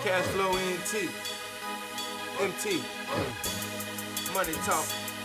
Cash flow NT. MT. Money talk.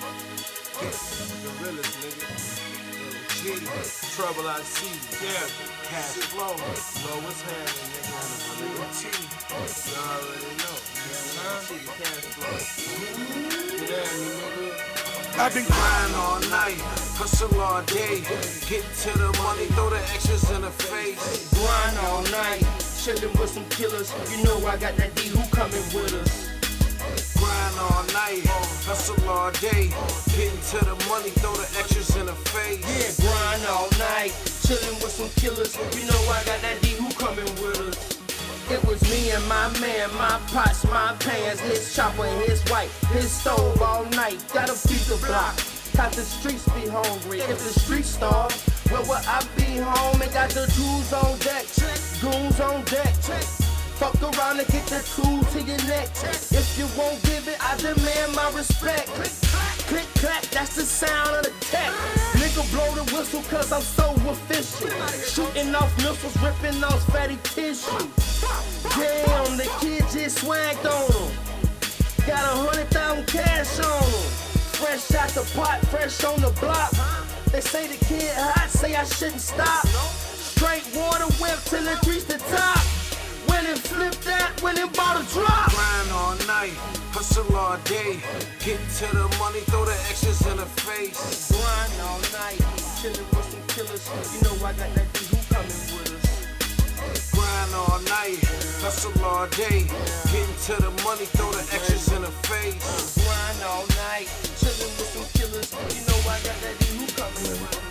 The realest nigga. G. Trouble I see. Yeah. Cash flow. Know what's happening, nigga. MT. You already know. See the cash flow. Get at me, nigga. I've been crying all night, hustle all day, get to the money, throw the extras in the face. Grind all night, chillin' with some killers. You know I got that D who coming with us. Grind all night, hustle all day, getting to the money, throw the extras in the face. Yeah, grind all night, chillin' with some killers. You know I got that D who coming with us. It was me and my man, my pots, my pans, his chopper, his wife, his stove all night. Gotta feed the block, got the streets be hungry. If the streets starve, where will I be home? And got the tools on deck, goons on deck. Fuck around and get the tool to your neck. If you won't give it, I demand my respect. Click, clack, that's the sound of the tech. Nigga blow the whistle cause I'm so official. Shooting off missiles, ripping off fatty tissue. Damn, the kid just swagged on him. Got 100,000 cash on him. Fresh out the pot, fresh on the block. They say the kid hot, say I shouldn't stop. Straight water whip till it reach the top. When it flipped that, when it bought a drop. Grind all night, hustle all day, get to the money, throw the extras in the face. Grind all night, chillin' with some killers. You know I got that D who coming with us. Grind all night, hustle all day, getting to the money, throw the extras in the face. Grind all night, chillin' with some killers. You know I got that D who coming with us.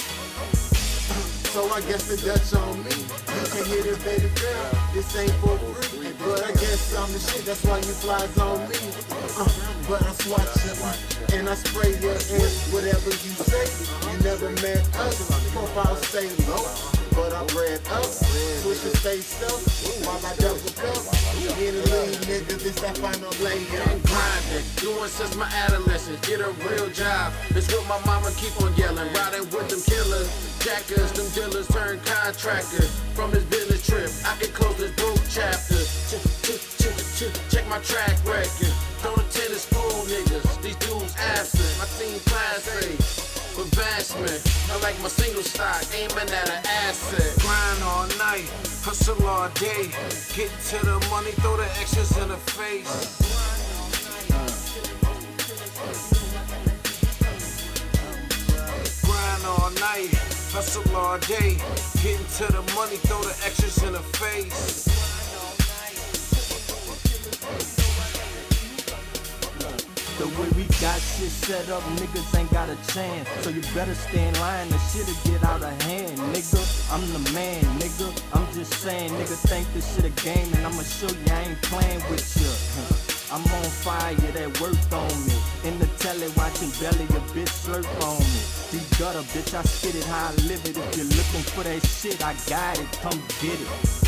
So I guess the Dutch on me. You can hit it, baby girl. This ain't for free. But I guess I'm the shit, that's why you flies on me. But I swatch you and I spray you and whatever you say. You never met us. Profile stay low, but I bred up. Switch your face up while I double cup. In the league, nigga, this that final layup. Grinding, doing since my adolescence. Get a real job. It's what my mama keep on yelling. Riding with them killers. Jackers, them dealers turn contractors. From his business trip, I can close this broke chapter. Check my track record. Don't attend the school, niggas. These dudes absent. My team class A. Advancement. I like my single stock, aiming at an asset. Grind all night, hustle all day, get to the money, throw the extras in the face. Grind all night, hustle all day, getting to the money, throw the extras in the face. The way we got shit set up, niggas ain't got a chance. So you better stay in line, the shit'll get out of hand, nigga. I'm the man, nigga. I'm just saying, nigga, think this shit a game, and I'ma show you I ain't playing with you. I'm on fire, that worked on me. In the telly, watching belly, a bitch slurp on me. Deep gutter, bitch, I spit it how I live it. If you're looking for that shit, I got it, come get it.